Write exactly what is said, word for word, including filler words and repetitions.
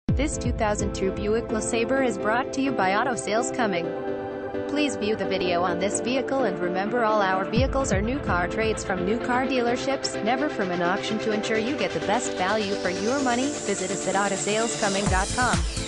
This two thousand two Buick LeSabre is brought to you by Auto Sales Cumming. Please view the video on this vehicle and remember all our vehicles are new car trades from new car dealerships, never from an auction. To ensure you get the best value for your money, visit us at auto sales cumming dot com.